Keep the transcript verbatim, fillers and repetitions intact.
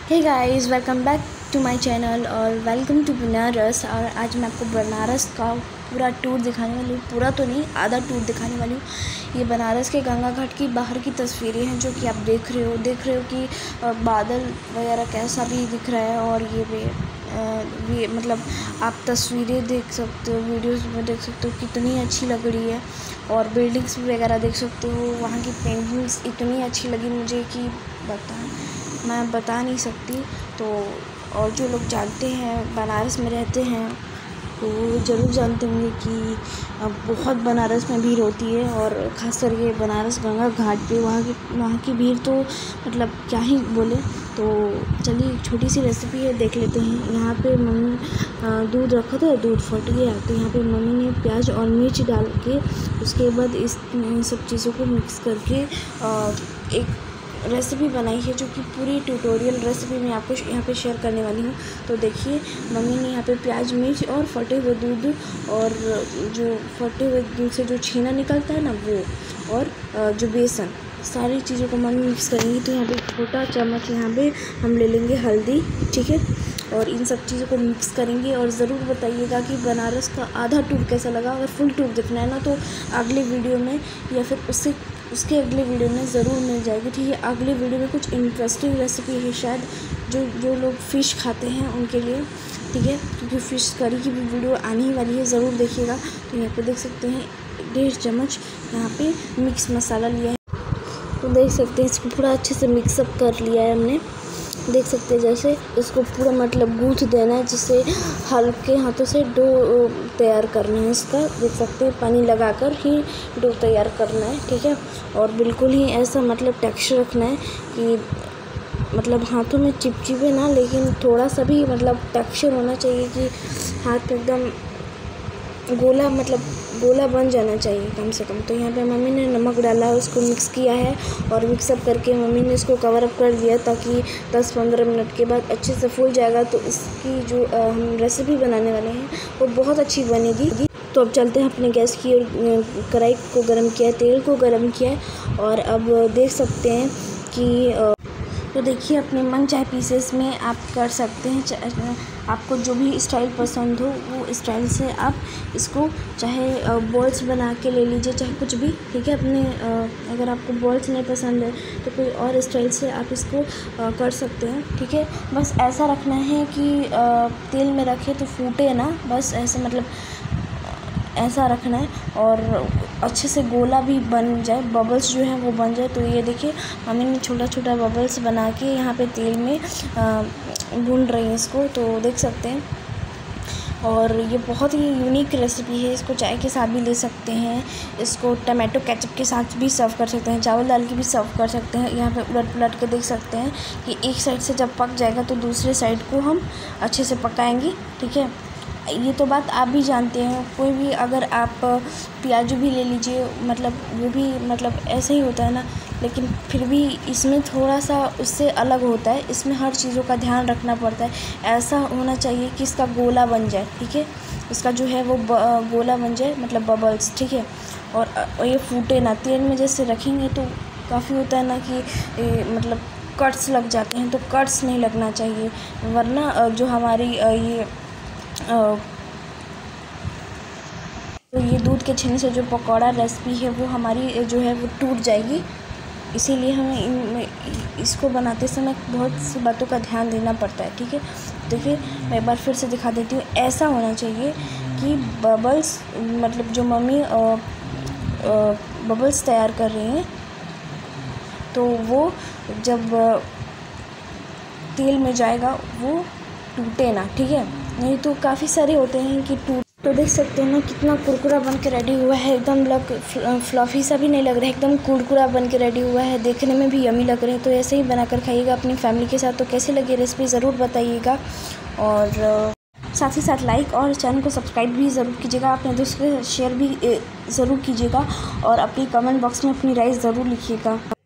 Hey guys, welcome back to my channel और welcome to Banaras. और आज मैं आपको बनारस का पूरा टूर दिखाने वाली हूँ। पूरा तो नहीं, आधा टूर दिखाने वाली हूँ। ये बनारस के गंगा घाट की बाहर की तस्वीरें हैं जो कि आप देख रहे हो देख रहे हो कि बादल वगैरह कैसा भी दिख रहा है। और ये भी ये मतलब आप तस्वीरें देख सकते हो, वीडियोस में देख सकते हो कितनी अच्छी लग रही है। और बिल्डिंग्स वगैरह देख सकते हो, वहाँ की पेंटिंग्स इतनी अच्छी लगी मुझे कि बता मैं बता नहीं सकती। तो और जो लोग जानते हैं, बनारस में रहते हैं, तो वो ज़रूर जानते होंगे कि बहुत बनारस में भीड़ होती है। और ख़ासकर ये बनारस गंगा घाट पे वहाँ की वहाँ की भीड़ तो मतलब क्या ही बोले। तो चलिए एक छोटी सी रेसिपी है, देख लेते हैं। यहाँ पे मम्मी दूध रखा था, दूध फट गया, तो यहाँ पे मम्मी ने प्याज और मिर्च डाल के उसके बाद इस सब चीज़ों को मिक्स करके एक रेसिपी बनाई है, जो कि पूरी ट्यूटोरियल रेसिपी मैं आपको यहाँ पे शेयर करने वाली हूँ। तो देखिए, मम्मी ने यहाँ पे प्याज मिर्च और फटे हुए दूध और जो फटे हुए दूध से जो छीना निकलता है ना वो, और जो बेसन, सारी चीज़ों को मम्मी मिक्स करेंगी। तो यहाँ पे छोटा चम्मच यहाँ पे हम ले लेंगे हल्दी, ठीक है। और इन सब चीज़ों को मिक्स करेंगे। और ज़रूर बताइएगा कि बनारस का आधा टूर कैसा लगा। अगर फुल टूर देखना है ना तो अगले वीडियो में या फिर उससे उसके अगले वीडियो में ज़रूर मिल जाएगी, ठीक है। अगले वीडियो में कुछ इंटरेस्टिंग रेसिपी है, शायद जो जो लोग फ़िश खाते हैं उनके लिए, ठीक है, क्योंकि फ़िश करी की भी वीडियो आने ही वाली है, ज़रूर देखिएगा। तो यहाँ पे देख सकते हैं डेढ़ चम्मच यहाँ पे मिक्स मसाला लिया है। तो देख सकते हैं इसको पूरा अच्छे से मिक्सअप कर लिया है हमने। देख सकते हैं जैसे इसको पूरा मतलब गूँथ देना है, जिससे हल्के हाथों से डो तैयार करना है इसका। देख सकते हैं पानी लगाकर ही डो तैयार करना है, ठीक है। और बिल्कुल ही ऐसा मतलब टेक्सचर रखना है कि मतलब हाथों में चिपचिपे ना, लेकिन थोड़ा सा भी मतलब टेक्सचर होना चाहिए कि हाथ में एकदम गोला मतलब गोला बन जाना चाहिए कम से कम। तो यहाँ पे मम्मी ने नमक डाला, उसको मिक्स किया है और मिक्सअप करके मम्मी ने इसको कवर अप कर दिया, ताकि दस पंद्रह मिनट के बाद अच्छे से फूल जाएगा। तो इसकी जो हम रेसिपी बनाने वाले हैं वो बहुत अच्छी बनेगी। तो अब चलते हैं अपने गैस की, कढ़ाई को गर्म किया है, तेल को गर्म किया है। और अब देख सकते हैं कि तो देखिए, अपने मन चाहे पीसेस में आप कर सकते हैं। आपको जो भी स्टाइल पसंद हो वो स्टाइल से आप इसको चाहे बॉल्स बना के ले लीजिए, चाहे कुछ भी, ठीक है। अपने अगर आपको बॉल्स नहीं पसंद है तो कोई और स्टाइल से आप इसको कर सकते हैं, ठीक है। बस ऐसा रखना है कि तेल में रखे तो फूटे ना, बस ऐसे मतलब ऐसा रखना है। और अच्छे से गोला भी बन जाए, बबल्स जो है वो बन जाए। तो ये देखिए, मम्मी ने छोटा छोटा बबल्स बना के यहाँ पे तेल में भून रही है इसको, तो देख सकते हैं। और ये बहुत ही यूनिक रेसिपी है, इसको चाय के साथ भी ले सकते हैं, इसको टमाटो केचप के साथ भी सर्व कर सकते हैं, चावल दाल की भी सर्व कर सकते हैं। यहाँ पे उलट पुलट के देख सकते हैं कि एक साइड से जब पक जाएगा तो दूसरे साइड को हम अच्छे से पकाएंगे, ठीक है। ये तो बात आप भी जानते हैं। कोई भी अगर आप प्याज भी ले लीजिए, मतलब वो भी मतलब ऐसा ही होता है ना, लेकिन फिर भी इसमें थोड़ा सा उससे अलग होता है। इसमें हर चीज़ों का ध्यान रखना पड़ता है। ऐसा होना चाहिए कि इसका गोला बन जाए, ठीक है, इसका जो है वो गोला बन जाए, मतलब बबल्स, ठीक है। और ये फूटे ना, तेल में जैसे रखेंगे तो काफ़ी होता है ना कि ए, मतलब कट्स लग जाते हैं, तो कट्स नहीं लगना चाहिए, वरना जो हमारी ये तो ये दूध के छेने से जो पकौड़ा रेसिपी है वो हमारी जो है वो टूट जाएगी। इसीलिए हमें इन इसको बनाते समय बहुत सी बातों का ध्यान देना पड़ता है, ठीक है। देखिए, मैं एक बार फिर से दिखा देती हूँ। ऐसा होना चाहिए कि बबल्स मतलब जो मम्मी बबल्स तैयार कर रही हैं, तो वो जब तेल में जाएगा वो टूटे ना, ठीक है। नहीं तो काफ़ी सारे होते हैं कि टूट। तो देख सकते हैं ना कितना कुरकुरा बन के रेडी हुआ है, एकदम लग फ्लफ़ी सा भी नहीं लग रहा है, एकदम कुरकुरा बन के रेडी हुआ है, देखने में भी यमी लग रहे हैं। तो ऐसे ही बनाकर खाइएगा अपनी फैमिली के साथ। तो कैसी लगी रेसिपी ज़रूर बताइएगा। और साथ ही साथ लाइक और चैनल को सब्सक्राइब भी ज़रूर कीजिएगा, अपने दोस्तों के साथ शेयर भी ज़रूर कीजिएगा। और अपनी कमेंट बॉक्स में अपनी राय ज़रूर लिखिएगा।